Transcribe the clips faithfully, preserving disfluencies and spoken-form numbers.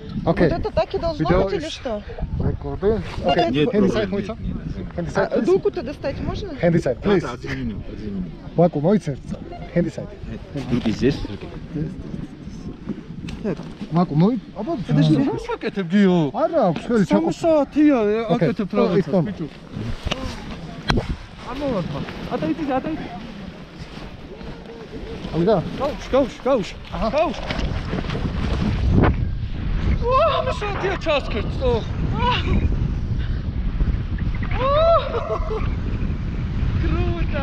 Окей. Вот это так и должно Video быть или is что? Recording. Вот Okay. это- Нет Handy проблем, side, нет, моица. нет. Handy А, side, please. руку-то достать можно? Handy side, Да, please. да, один минут, один минут. Ваку, моица. Handy side. Руки здесь? Ваку, мой. აბა, Подожди, აკეთებ გიო. არა აქვს, ხელი სამი ჩაყოფ. საათია აკეთებ Okay. რაღაცას Oh, ბიჭო. ამოვარდა. ატაიტი, ატაიტი. ავიდა? გაუშ, გაუშ, გაუშ. გაუშ. ვა, სამი საათია ჩასკერც, ო. Круто!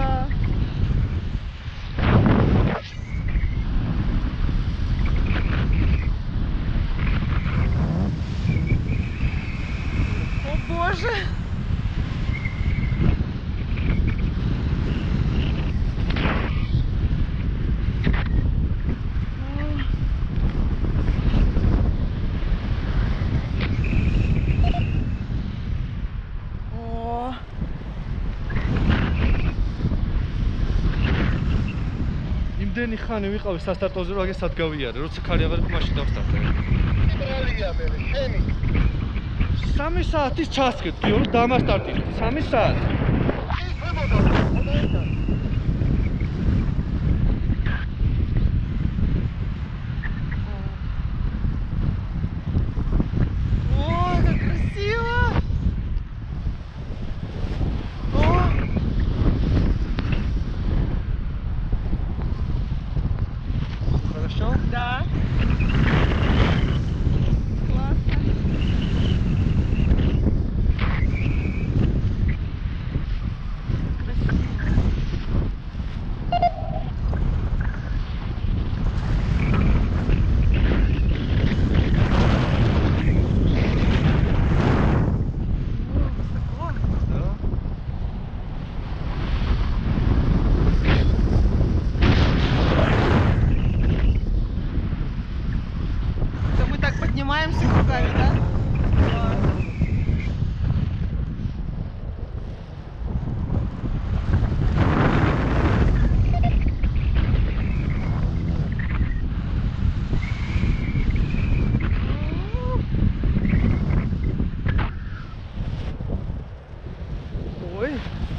О боже! О! იმდენი ხანი ვიყავი სასტარტოზე, რომ აგე სადგავიარე, როცა ქარი აღარ იყო, მაშინ დავსტარტე. ბრალია მე, შენი. სამი საათის ჩასკეთ, გიო, რომ დამასტარტი. სამი საათი. Ой, как красиво! О! Хорошо? Да. Классно. Это мы так поднимаемся руками, да? Ой.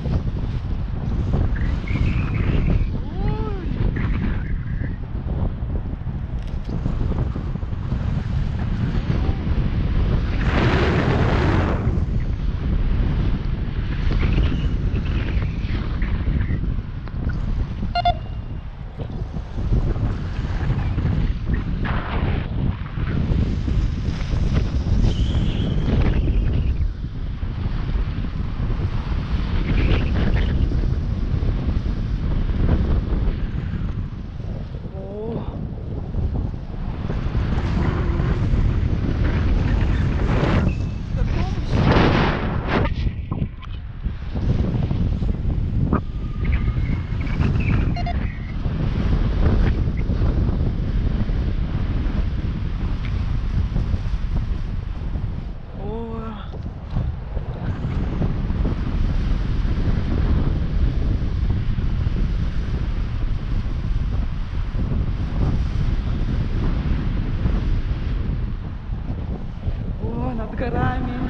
О, над горами.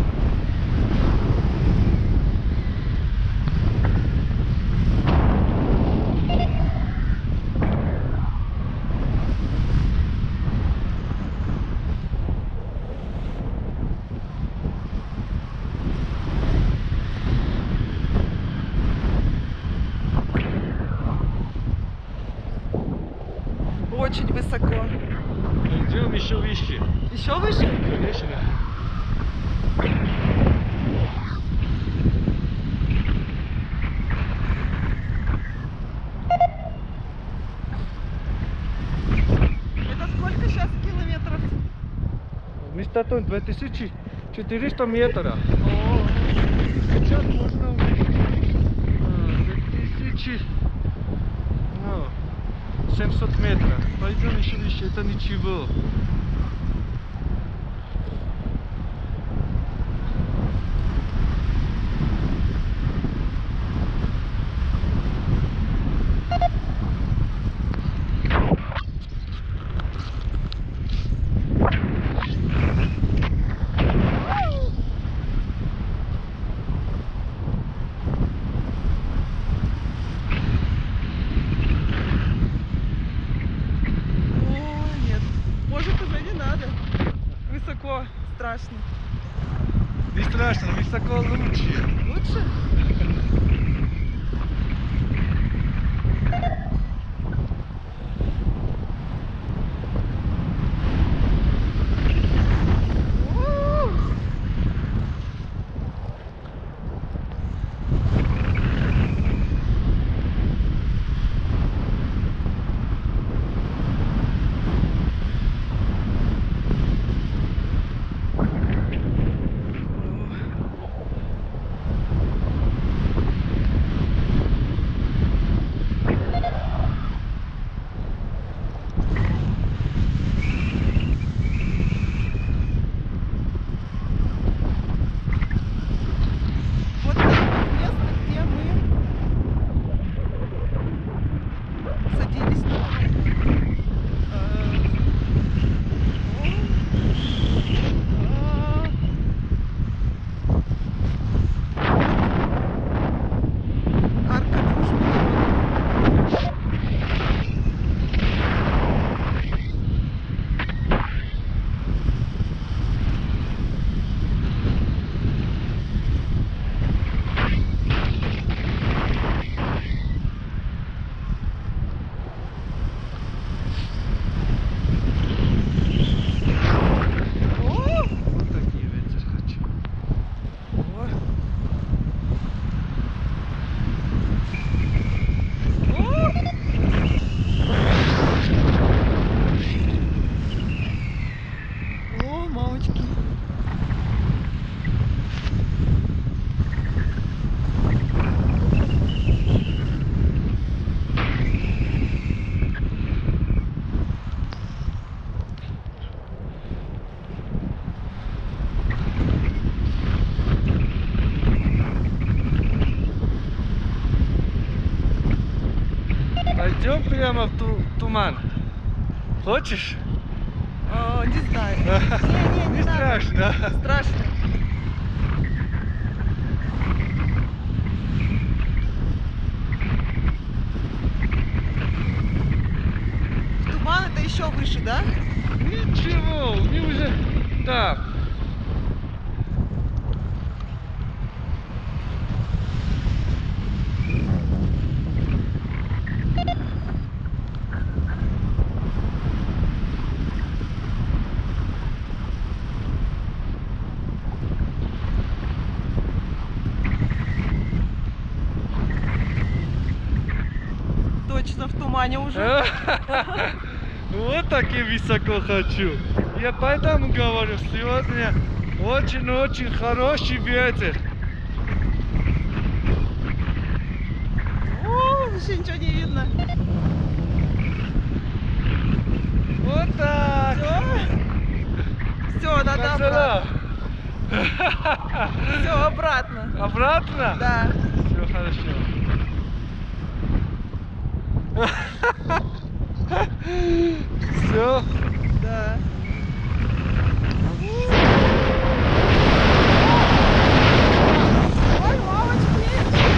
Очень высоко. Идем еще выше. Еще выше? Конечно. Это сколько сейчас километров? Мы стартуем две тысячи четыреста метров. О, Сейчас можно две тысячи семьсот метров. Пойдем еще выше, это ничего. высоко, страшно. Не страшно, высоко лучше. Лучше? У-у-у! Вот это место, где мы садились на пароход. А, арка дружбы. О! Вот такие ветер хочу. О! О, мамочки. Пойдем прямо в ту туман. Хочешь? О, не знаю. Не, не, не Не надо. страшно. Страшно. Туман это еще выше, да? Ничего, мы уже там. Точно в тумане уже. Вот так и высоко хочу. Я поэтому говорю, сегодня очень-очень хороший ветер. О, вообще ничего не видно. Вот так. Все, надо обратно. Пацана. Все, обратно. Обратно? Да. Все хорошо. Все. Да. Ой, мамочки.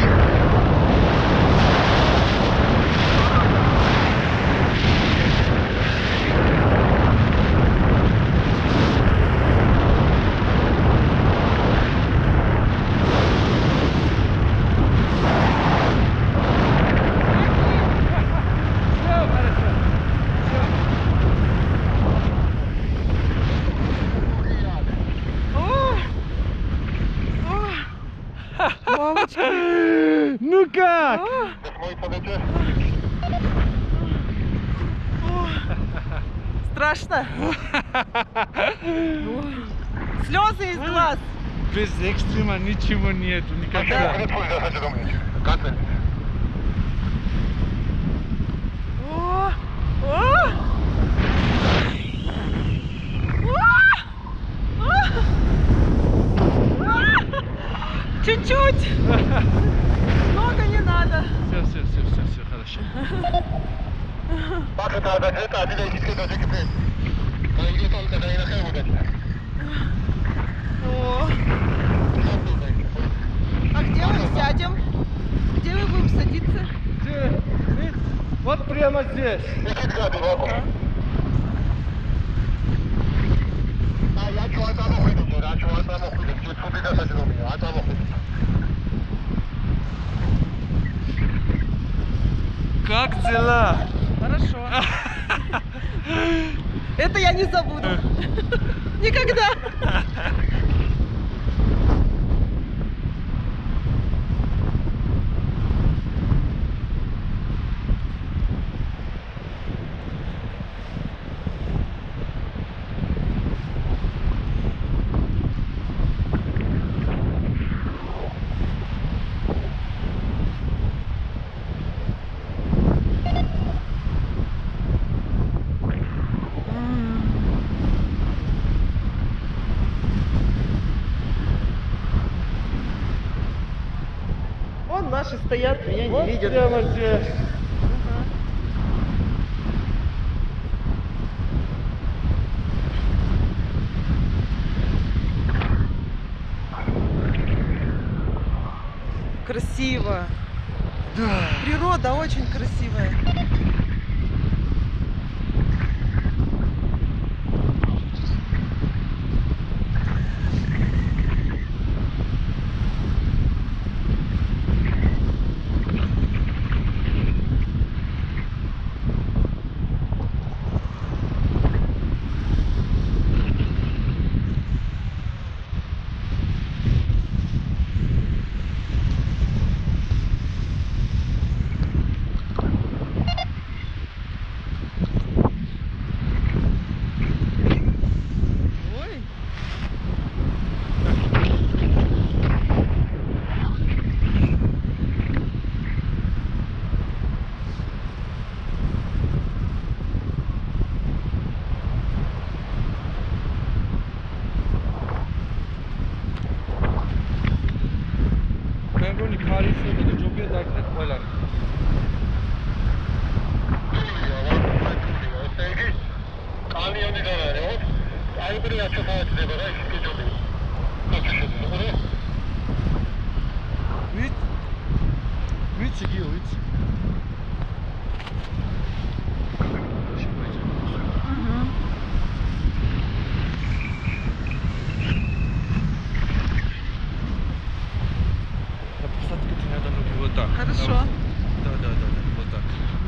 Все хорошо. О! О! Мамочки. Ну как? О! Мой подойдет. О! Страшно. Слезы из глаз. Без экстрима ничего нету, никогда. О! О! О! О! Чуть-чуть. Много не надо. Все, все, все, все, все хорошо. Bak da da da da da git da git. Kanki tam da yine kayboldu. О! А где мы сядем? Где мы будем садиться? Где? Видишь? Вот прямо здесь. İki gadi bak. Ha ya çay Как дела? Хорошо. Это я не забуду. Никогда. Вон наши стоят, меня не Вот видят. прямо здесь. Красиво. Да. Природа очень красивая. Ой. მე მგონი ქარისები და ჯობია დაგნეთ ყველანი. კანიონი და რა არის? აი პრია ჩათაეცდება რა ის კიჯობი. კაცშეძე, ხო? ვიც? ვიცი გიო, ვიცი. Посадка надо ну вот так. Хорошо. Да, да, да, да, вот так.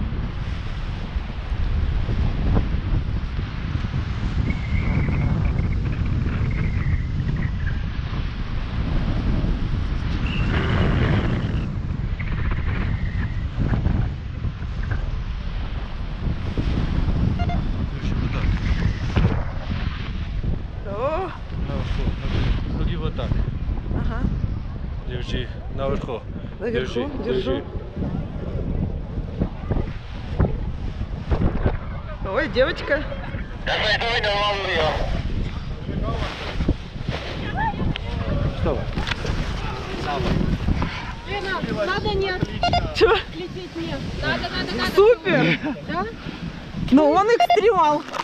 Слушай, вот так. О, Наверху. Ноги вот так. ага. Держи. Наверху. Наверху, держу. Ой, девочка. Давай, давай, давай, я. Вставай. Лена, надо нет, Чё? лететь нет. Надо, надо, надо. Супер. Да? Ну он экстремал.